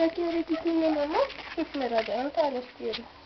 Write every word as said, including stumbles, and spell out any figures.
Una chiave di cui non ho, che me la dà, un tale schiera.